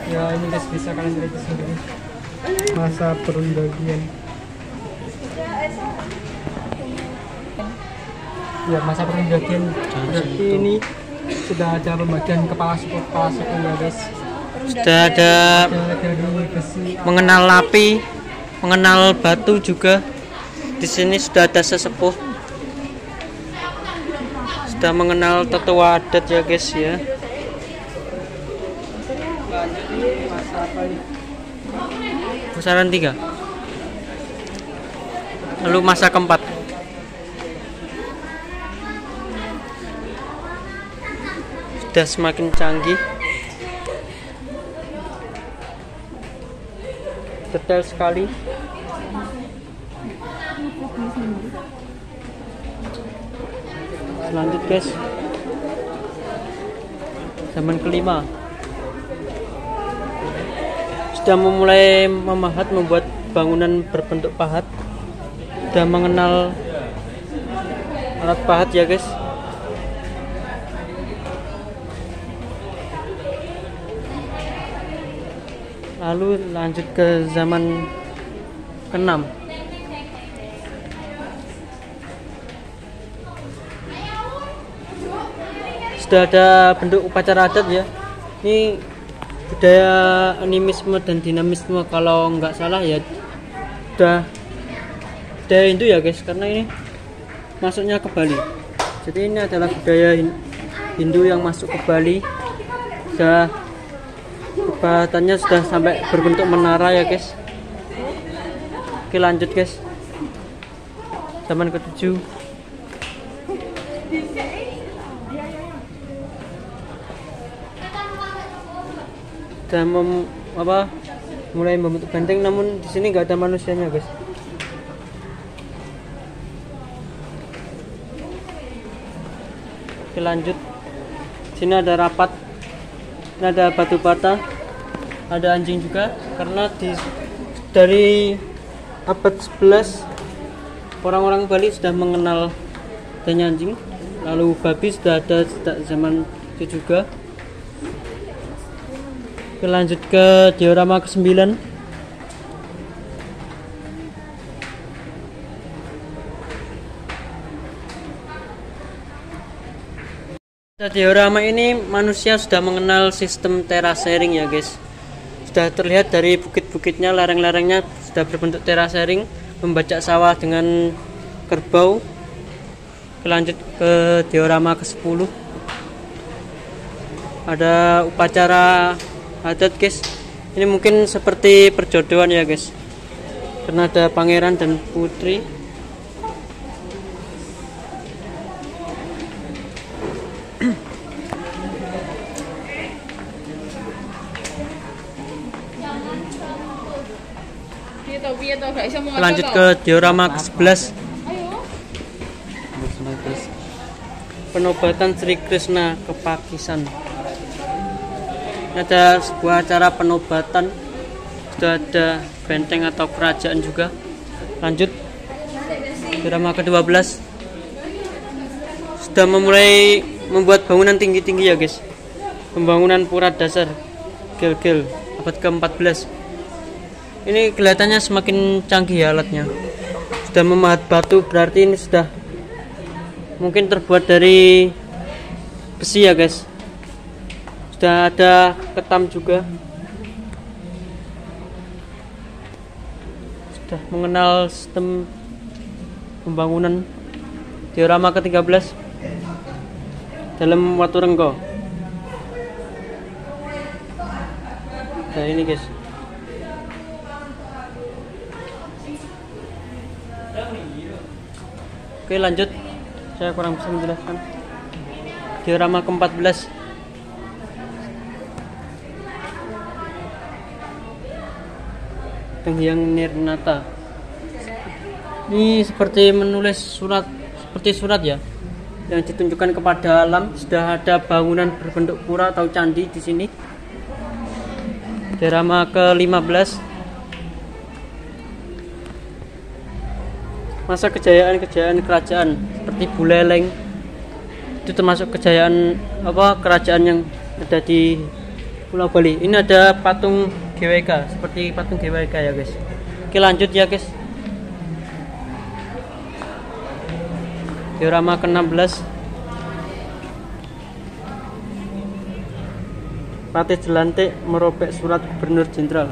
Ya ini guys, bisa kalian lihat di sini masa perundagian. Ya masa perundagian berarti ini sudah ada pembagian kepala suku ya guys. Sudah ada dari besi. mengenal api, mengenal batu juga. Di sini sudah ada sesepuh, sudah mengenal tetua adat ya guys ya. Masa apa ini? Pusaran 3. Lalu masa keempat. Sudah semakin canggih. Detail sekali. Lanjut guys. Zaman kelima. Sudah memulai memahat, membuat bangunan berbentuk pahat. Sudah mengenal alat pahat ya guys. Lalu lanjut ke zaman ke-6. Sudah ada bentuk upacara adat ya. Ini budaya animisme dan dinamisme kalau nggak salah ya. Sudah budaya Hindu ya guys, karena ini masuknya ke Bali. Jadi ini adalah budaya Hindu yang masuk ke Bali. Sudah bahannya sudah sampai berbentuk menara ya guys. Oke lanjut guys. Zaman ke-7. Sudah mulai membentuk benteng, namun di sini nggak ada manusianya guys. Oke lanjut. Sini ada rapat. Ini ada batu bata. Ada anjing juga, karena dari abad 11 orang-orang Bali sudah mengenal adanya anjing. Lalu babi sudah ada sejak zaman itu juga. Oke, lanjut ke diorama ke-9. Diorama ini manusia sudah mengenal sistem terasering ya guys. Sudah terlihat dari bukit-bukitnya, lereng-lerengnya sudah berbentuk terasering, membajak sawah dengan kerbau. Lanjut ke diorama ke-10. Ada upacara adat guys. Ini mungkin seperti perjodohan ya guys, karena ada pangeran dan putri. Lanjut ke diorama ke-11. Penobatan Sri Krishna ke Pakisan. Ini ada sebuah acara penobatan. Sudah ada benteng atau kerajaan juga. Lanjut diorama ke-12. Sudah memulai membuat bangunan tinggi-tinggi ya guys. Pembangunan pura dasar Gel-gel abad ke-14. Ini kelihatannya semakin canggih ya alatnya. Sudah memahat batu, berarti ini sudah mungkin terbuat dari besi ya guys. Sudah ada ketam juga. Sudah mengenal sistem pembangunan. Diorama ke-13 dalam Waturenggo. Nah ini guys. Oke lanjut, saya kurang bisa menjelaskan. Diorama ke-14. Hyang Nirnata. Ini seperti menulis surat, seperti surat ya, yang ditunjukkan kepada alam. Sudah ada bangunan berbentuk pura atau candi di sini. Diorama ke-15. Masa kejayaan kerajaan seperti Buleleng. Itu termasuk kejayaan kerajaan yang ada di Pulau Bali. Ini ada patung GWK, seperti patung GWK ya guys. Oke lanjut ya guys. Diorama ke-16. Patih Jelantik merobek surat Gubernur Jenderal.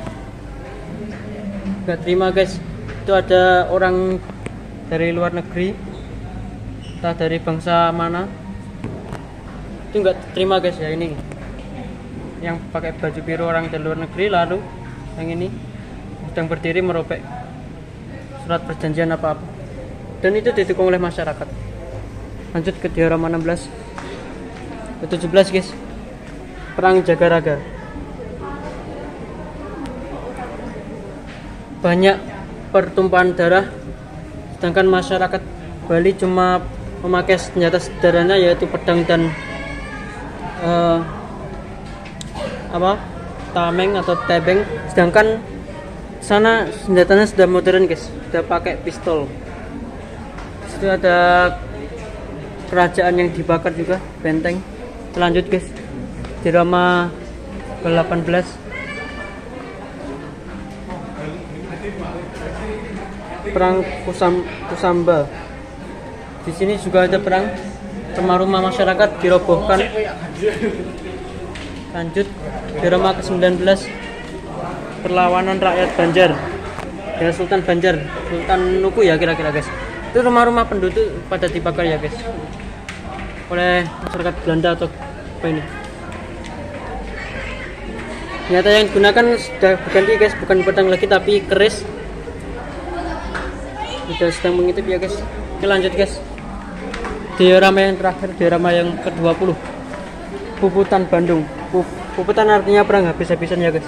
Gak terima guys. Itu ada orang dari luar negeri, entah dari bangsa mana. Itu nggak terima guys ya, ini yang pakai baju biru orang dari luar negeri, lalu yang ini sedang berdiri merobek surat perjanjian apa-apa, dan itu didukung oleh masyarakat. Lanjut ke diorama 16 ke 17 guys. Perang Jagaraga. Banyak pertumpahan darah, sedangkan masyarakat Bali cuma memakai senjata sederhana yaitu pedang dan tameng atau tebeng, sedangkan sana senjatanya sudah modern guys, sudah pakai pistol. Itu ada kerajaan yang dibakar juga, benteng. Lanjut guys, diorama ke-18. Perang Kusamba. Di sini juga ada perang, rumah-rumah masyarakat dirobohkan. Lanjut diorama ke-19. Perlawanan rakyat Banjar ya, Sultan Banjar, Sultan Nuku ya kira-kira guys. Itu rumah-rumah penduduk pada dibakar ya guys oleh masyarakat Belanda atau apa ini. Ternyata yang digunakan sudah berganti guys, bukan pedang lagi tapi keris. Sudah sedang mengintip ya guys. Oke lanjut guys. Diorama yang terakhir, diorama yang ke-20. Puputan Bandung. Puputan artinya perang habis-habisan ya guys.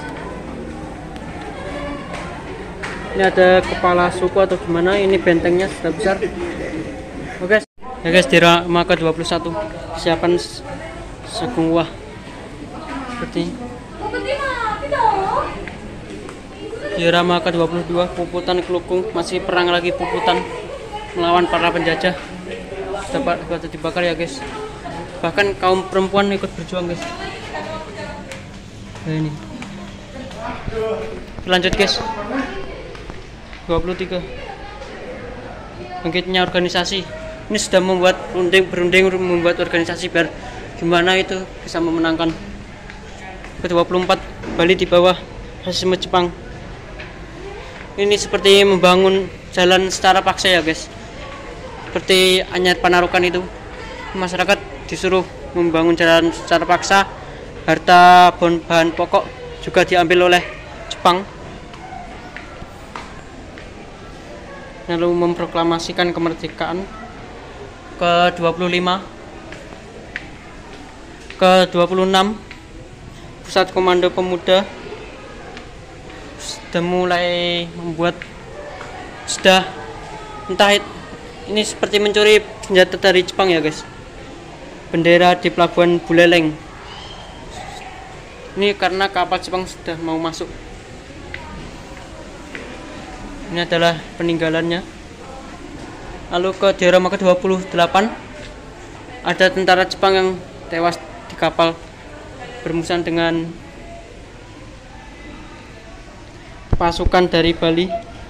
Ini ada kepala suku atau gimana, ini bentengnya sudah besar. Oke ya guys, diorama ke-21. Siapan Sagung Wah. Seperti diorama ke-22. Puputan Kelukung. Masih perang lagi Puputan melawan para penjajah. Dapat dibakar ya guys. Bahkan kaum perempuan ikut berjuang guys. Nah, ini lanjut guys. 23. Bangkitnya organisasi. Ini sudah membuat berunding membuat organisasi biar gimana itu bisa memenangkan. Ke-24. Bali di bawah fasisme Jepang. Ini seperti membangun jalan secara paksa ya guys. Seperti Anyar Panarukan itu, masyarakat disuruh membangun jalan secara paksa. Harta bahan pokok juga diambil oleh Jepang, lalu memproklamasikan kemerdekaan. Ke-25. Ke-26. Pusat Komando Pemuda sudah mulai membuat, sudah entah ini seperti mencuri senjata dari Jepang ya guys. Bendera di pelabuhan Buleleng. Ini karena kapal Jepang sudah mau masuk. Ini adalah peninggalannya. Lalu ke diorama ke-28. Ada tentara Jepang yang tewas di kapal bermusuhan dengan pasukan dari Bali.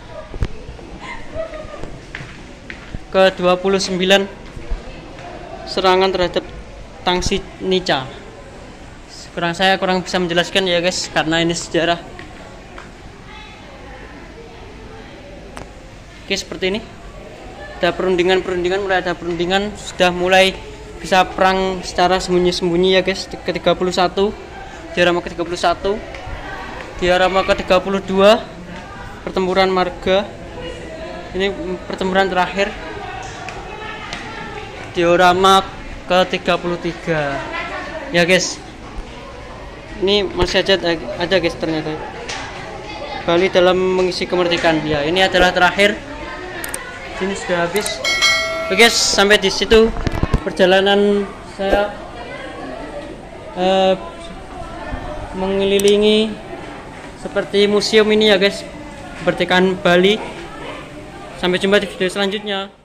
Ke-29. Serangan terhadap Tangsi Nica. Saya kurang bisa menjelaskan ya guys, karena ini sejarah. Oke seperti ini. Ada perundingan, mulai ada perundingan, sudah mulai bisa perang secara sembunyi-sembunyi ya guys. Ke-31. Diorama ke-31. Diorama ke-32. Pertempuran Marga. Ini pertempuran terakhir. Diorama ke-33 ya guys. Ini masih ada guys ternyata. Bali dalam mengisi kemerdekaan ya. Ini adalah terakhir. Ini sudah habis. Oke guys, sampai di situ perjalanan saya mengelilingi seperti museum ini ya guys, kemerdekaan Bali. Sampai jumpa di video selanjutnya.